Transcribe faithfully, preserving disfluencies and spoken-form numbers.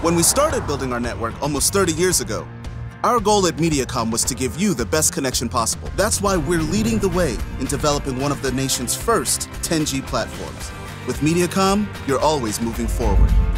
When we started building our network almost thirty years ago, our goal at Mediacom was to give you the best connection possible. That's why we're leading the way in developing one of the nation's first ten G platforms. With Mediacom, you're always moving forward.